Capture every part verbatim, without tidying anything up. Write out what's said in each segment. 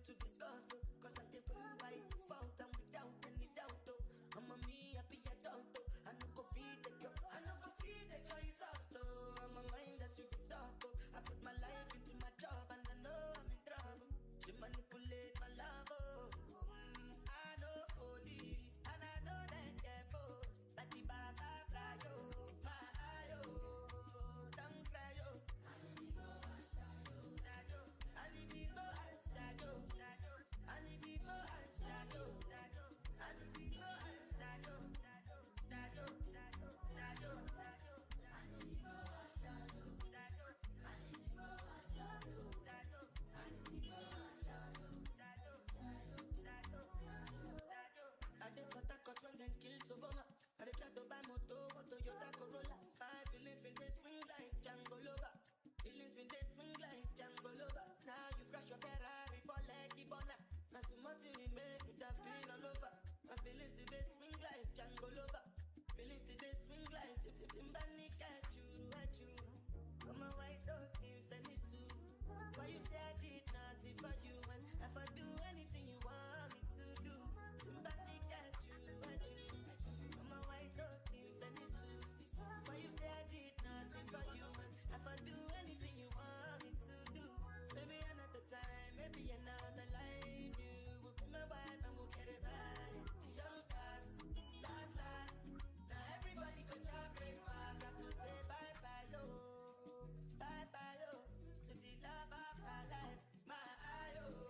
to discuss, oh, cause I'm the one by fault and without any doubt, oh. I'm a me happy adult, oh. I no go feed the girl, I no go feed the girl, it's out, oh. I'm a mind that's you can talk, oh. I put my life into my job and I know I'm in trouble. She manipulate my love, oh. Mm, I know holy, and I know that devil, that the Baba fry, oh. My eye, oh, don't cry, oh. I need to go and shadow, shadow. I need to go and shadow, shadow. I need to go and shadow, shadow. I need to go and shadow, shadow, shadow, shadow, shadow, shadow. I need to go and shadow, shadow. I need to go and shadow, shadow. I need to go and shadow, shadow, shadow, shadow, shadow. I did what I got when them kills over my. I did try to buy moto, or Toyota Corolla. My feelings been they swing like Django Lover. Feelings been they swing like Django Lover. Now you crash your Ferrari for like Ibona. Now so much you make it have been all over. My feelings today swing like Django Lover. Feelings today swing like Tip Tip Timbani catch you, at you. Come on, white dog in Fenisu. Why you say I did nothing for you? And if I do anything you want me to do, Timbani catch you, at you. Come on, white dog in Fenisu. Why you say I did nothing for you? And if I do anything you want me to do, maybe another time, maybe another life. You will be my wife and we'll get it right. Young cast, last last. Now everybody go chop breakfast. Have to say bye bye yo, bye bye yo, to the love of my life, my eye yo.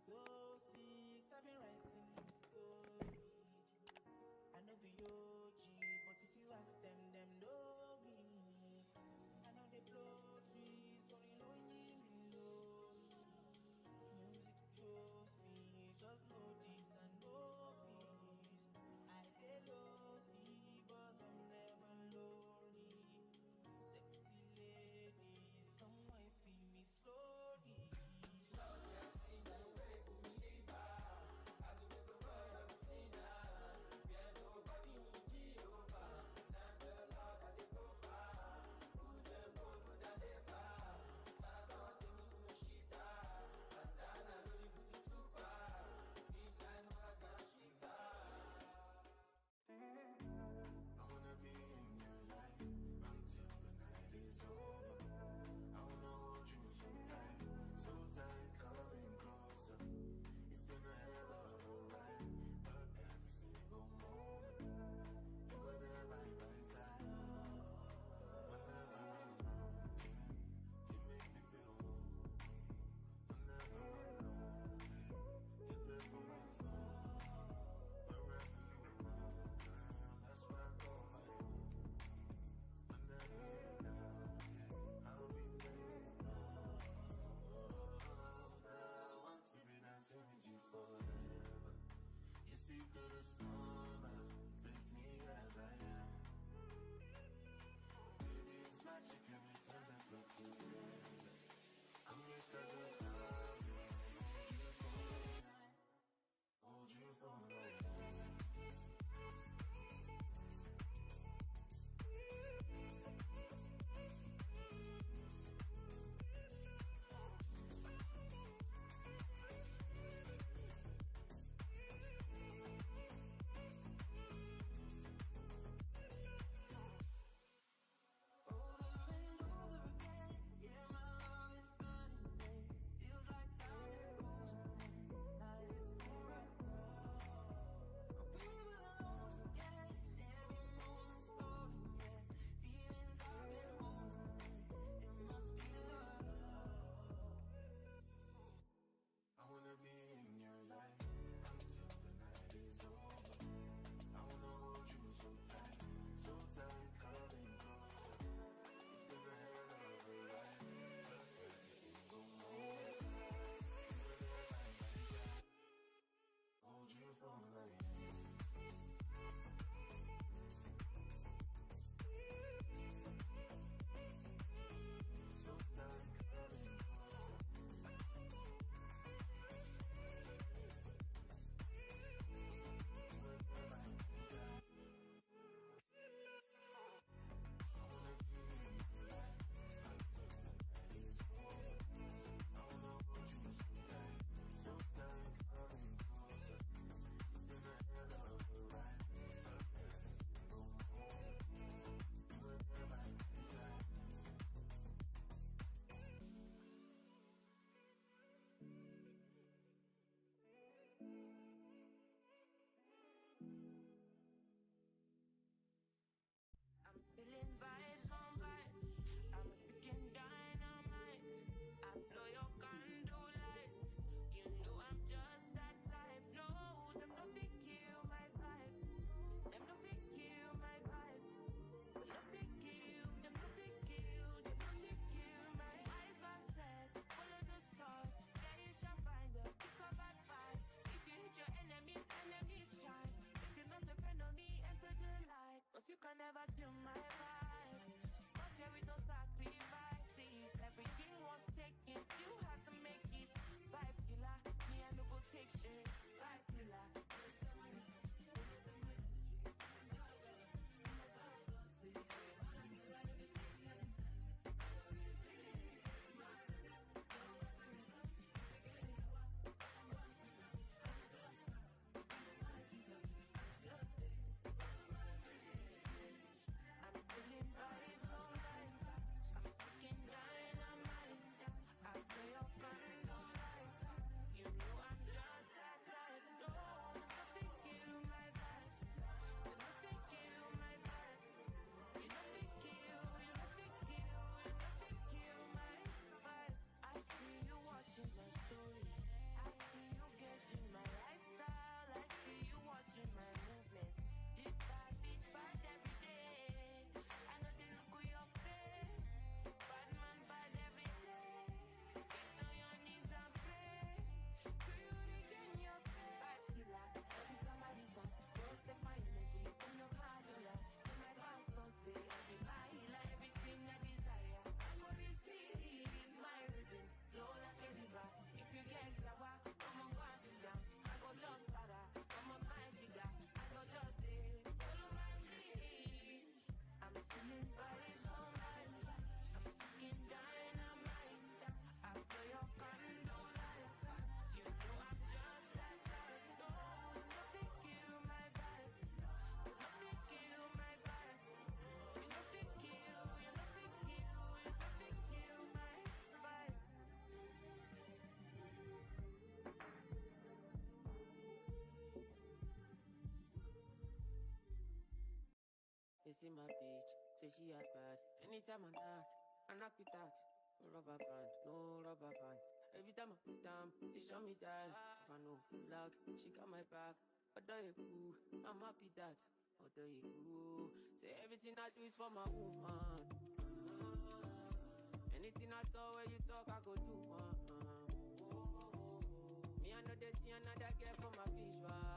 so sick, I've been writing this story. I know be O G, but if you ask them, them know me. I know they blow trees, so you know you below me. Music chose me, just know this and know peace. I get lucky, but I'm never lonely. Sexy ladies, come and feel me slowly. Feeling vibes on vibes. I'm a ticking dynamite. I blow your candle lights. You know I'm just that type. No, them no fit kill my vibe. Them no fit kill my vibe. No fit kill. Them no fit kill. Them no fit kill my eyes. Man said, follow the stars. Yeah, you shall find a pick up at five. If you hit your enemies, enemies shine. If you not depend on me, enter the light. Cause you can never kill my vibe. But here with no sacrifices. Everything was taken, you had to make it. Vibe killer, me I no go take shit. Vibe killer. You know I'm just that see my bitch, say she had bad. Anytime I knock, I knock it out. No rubber band, no rubber band. Every time I put down, they show me that. If I know pull out, she got my back. Although you cool, I'm happy that. Although you cool, say everything I do is for my woman. Anything I talk, where you talk, I go do. Uh, uh. Me, I know they see another girl for my visual.